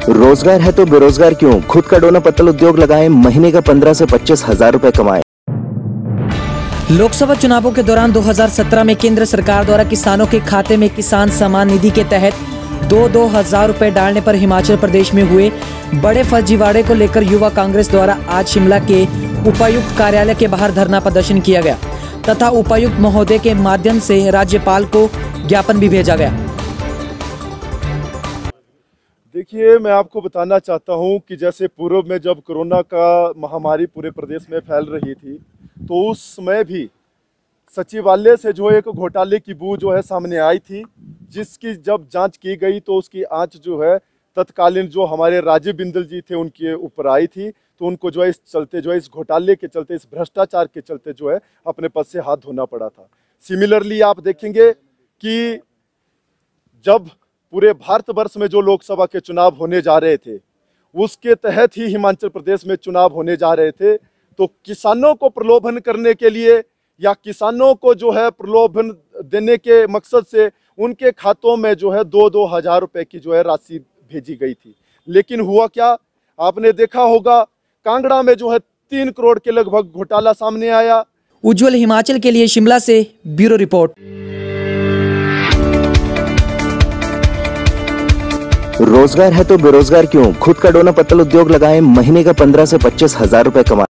रोजगार है तो बेरोजगार क्यों? खुद का डोना पत्तल उद्योग लगाएं, महीने का 15 से 25 हजार रुपए कमाएं। लोकसभा चुनावों के दौरान 2017 में केंद्र सरकार द्वारा किसानों के खाते में किसान सम्मान निधि के तहत 2-2 हजार रुपए डालने पर हिमाचल प्रदेश में हुए बड़े फर्जीवाड़े को लेकर युवा कांग्रेस द्वारा आज शिमला के उपायुक्त कार्यालय के बाहर धरना प्रदर्शन किया गया तथा उपायुक्त महोदय के माध्यम से राज्यपाल को ज्ञापन भी भेजा गया। देखिए, मैं आपको बताना चाहता हूं कि जैसे पूर्व में जब कोरोना का महामारी पूरे प्रदेश में फैल रही थी तो उस समय भी सचिवालय से जो एक घोटाले की बू जो है सामने आई थी, जिसकी जब जांच की गई तो उसकी आंच जो है तत्कालीन जो हमारे राजीव बिंदल जी थे उनके ऊपर आई थी। तो उनको जो है इस चलते जो है इस घोटाले के चलते, इस भ्रष्टाचार के चलते जो है अपने पद से हाथ धोना पड़ा था। सिमिलरली आप देखेंगे कि जब पूरे भारतवर्ष में जो लोकसभा के चुनाव होने जा रहे थे उसके तहत ही हिमाचल प्रदेश में चुनाव होने जा रहे थे, तो किसानों को प्रलोभन करने के लिए या किसानों को जो है प्रलोभन देने के मकसद से उनके खातों में जो है 2-2 हजार रुपए की जो है राशि भेजी गई थी। लेकिन हुआ क्या, आपने देखा होगा कांगड़ा में जो है 3 करोड़ के लगभग घोटाला सामने आया। उज्जवल हिमाचल के लिए शिमला से ब्यूरो रिपोर्ट। रोजगार है तो बेरोजगार क्यों? खुद का डोना पत्तल उद्योग लगाएं, महीने का 15 से 25 हजार रुपए कमाएं।